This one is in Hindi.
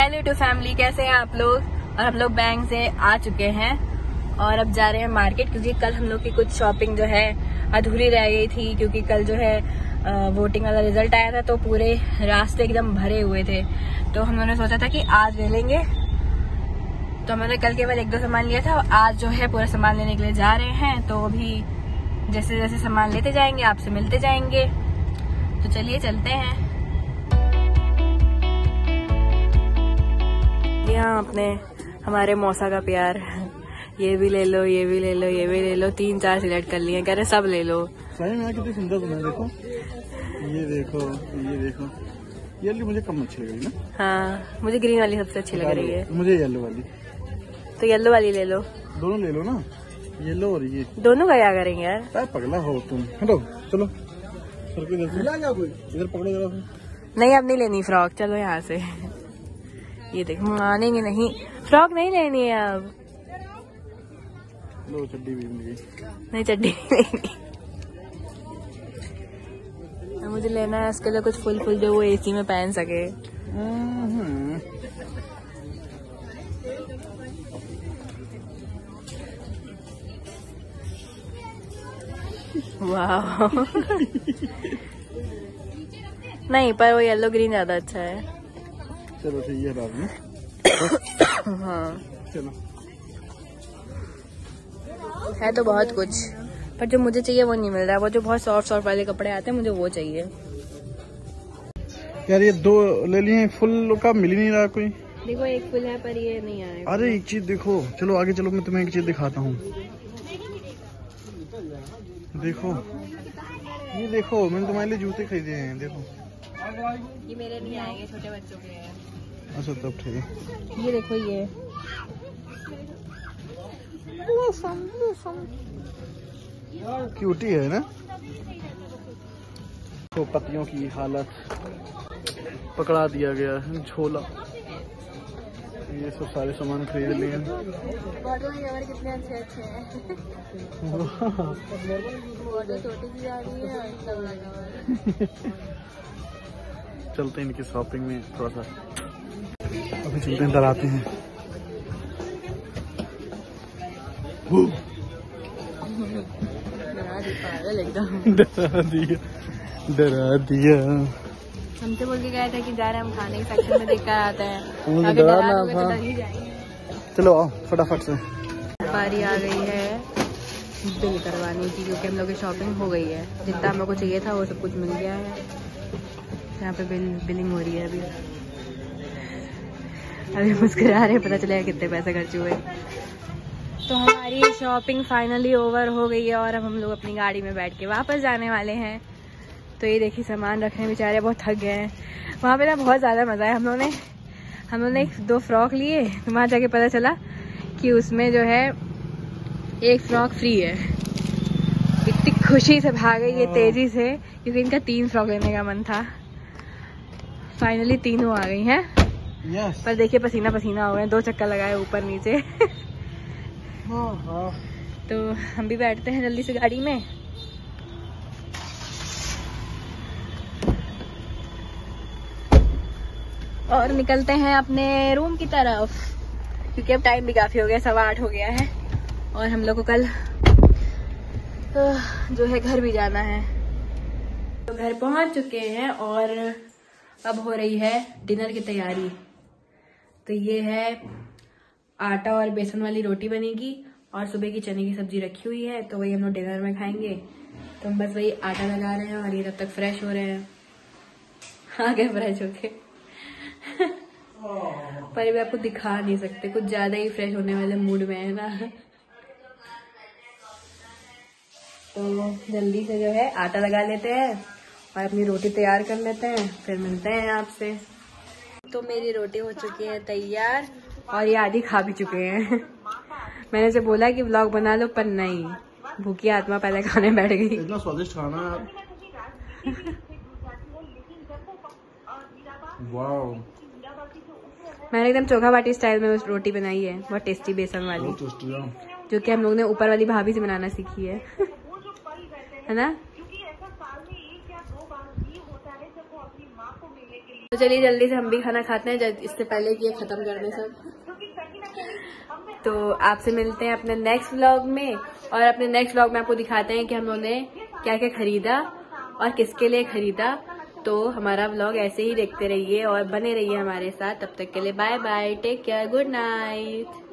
हेलो यूट्यूब फैमिली, कैसे हैं आप लोग। और हम लोग बैंक से आ चुके हैं और अब जा रहे हैं मार्केट, क्योंकि कल हम लोग की कुछ शॉपिंग जो है अधूरी रह गई थी, क्योंकि कल जो है वोटिंग वाला रिजल्ट आया था तो पूरे रास्ते एकदम भरे हुए थे। तो हम लोगों ने सोचा था कि आज ले लेंगे, तो हमने कल केवल 1-2 सामान लिया था। आज जो है पूरा सामान लेने के लिए जा रहे हैं, तो अभी जैसे जैसे सामान लेते जाएंगे आपसे मिलते जाएंगे। तो चलिए चलते हैं। यहाँ अपने हमारे मौसा का प्यार, ये भी ले लो, ये भी ले लो, ये भी ले लो, 3-4 सिलेक्ट कर लिए, कह रहे सब ले लो। सही में कितनी सुंदर बना है, देखो ये देखो ये देखो। ये वाली मुझे कम अच्छी लग रही ना। हाँ, मुझे ग्रीन वाली सबसे अच्छी लग रही है। मुझे येलो वाली। तो येलो वाली ले लो। दोनों ले लो ना, येलो और ये। दोनों का क्या करेंगे यार। क्या पगला हो तुम, हटो चलो। इधर पकड़ो जरा। नहीं अब नहीं लेनी फ्रॉक, चलो यहाँ से। ये देखो मानेंगे नहीं, फ्रॉक नहीं लेनी है अब। लो चड्डी भी मिल गई। नहीं चड्डी नहीं लेनी। मुझे लेना है इसके लिए कुछ फुल जो वो एसी में पहन सके। वाह। नहीं पर वो येलो ग्रीन ज्यादा अच्छा है। चलो ठीक है बाद में। हाँ चलो है तो बहुत कुछ, पर जो मुझे चाहिए वो नहीं मिल रहा है। वो जो बहुत सॉफ्ट वाले कपड़े आते हैं मुझे वो चाहिए। यार ये 2 ले लिए, फुल का मिल ही नहीं रहा कोई। देखो एक फुल है पर ये नहीं आएगा। अरे एक चीज देखो, चलो आगे चलो, मैं तुम्हें एक चीज दिखाता हूँ। देखो ये देखो, मैंने तुम्हारे लिए जूते खरीदे हैं, देखो। ये मेरे नहीं आएंगे, छोटे बच्चों के हैं। अच्छा तब ठीक है। ये देखो ये क्यूटी है ना। तो पतियों की हालत, पकड़ा दिया गया है झोला। ये सब सारे सामान खरीद लिए। कितने अच्छे हैं। छोटी सी जा रही है। चलते हैं इनकी शॉपिंग में थोड़ा सा, अभी चलते हैं, डराते हैं। डरा दिया। हमसे बोल के गए थे कि जा रहे हैं हम खाने के सेक्शन में, देख कर आते हैं। चलो आओ फटाफट से। बारी आ गई है बिल करवाने की, क्योंकि हम लोग की शॉपिंग हो गई है। जितना हम लोग को चाहिए था वो सब कुछ मिल गया है। यहाँ पे बिलिंग हो रही है। अभी मुस्कुरा रहे, पता चलेगा कितने पैसे खर्च हुए। तो हमारी शॉपिंग फाइनली ओवर हो गई है और अब हम लोग अपनी गाड़ी में बैठ के वापस जाने वाले हैं। तो ये देखिए सामान रखने बेचारे बहुत थक गए हैं। वहाँ पे ना बहुत ज़्यादा मज़ा है। हम लोगों ने 2 फ्रॉक लिए, तो वहाँ जाके पता चला कि उसमें जो है 1 फ्रॉक फ्री है। इतनी खुशी से भागे ये तेज़ी से, क्योंकि इनका 3 फ्रॉक लेने का मन था। फाइनली तीनों आ गई हैं। yes. पर देखिए पसीना पसीना हो गए, 2 चक्कर लगाए ऊपर नीचे। तो हम भी बैठते हैं जल्दी से गाड़ी में। और निकलते हैं अपने रूम की तरफ, क्योंकि अब टाइम भी काफी हो गया, 8:15 हो गया है। और हम लोग को कल जो है घर भी जाना है। तो घर पहुंच चुके हैं और अब हो रही है डिनर की तैयारी। तो ये है आटा और बेसन वाली रोटी बनेगी, और सुबह की चने की सब्जी रखी हुई है, तो वही हम लोग डिनर में खाएंगे। तो हम बस वही आटा लगा रहे हैं और ये तब तक फ्रेश हो रहे हैं। आ गए फ्रेश होके। पर अभी आपको दिखा नहीं सकते, कुछ ज्यादा ही फ्रेश होने वाले मूड में है ना। तो जल्दी से जो है आटा लगा लेते हैं और अपनी रोटी तैयार कर लेते हैं, फिर मिलते हैं आपसे। तो मेरी रोटी हो चुकी है तैयार और ये आधी खा भी चुके हैं। मैंने से बोला कि व्लॉग बना लो, पर नहीं, भूखी आत्मा पहले खाने बैठ गई। इतना स्वादिष्ट खाना है। वाओ, मैंने एकदम चोखा बाटी स्टाइल में रोटी बनाई है, बहुत टेस्टी बेसन वाली, जो कि हम लोग ने ऊपर वाली भाभी से बनाना सीखी है। है ना। तो चलिए जल्दी से हम भी खाना खाते हैं, इससे पहले कि ये खत्म कर दें सब। तो आपसे मिलते हैं अपने नेक्स्ट व्लॉग में, और अपने नेक्स्ट व्लॉग में आपको दिखाते हैं कि हम लोगों ने क्या क्या खरीदा और किसके लिए खरीदा। तो हमारा व्लॉग ऐसे ही देखते रहिए और बने रहिए हमारे साथ। तब तक के लिए bye bye, take care, good night.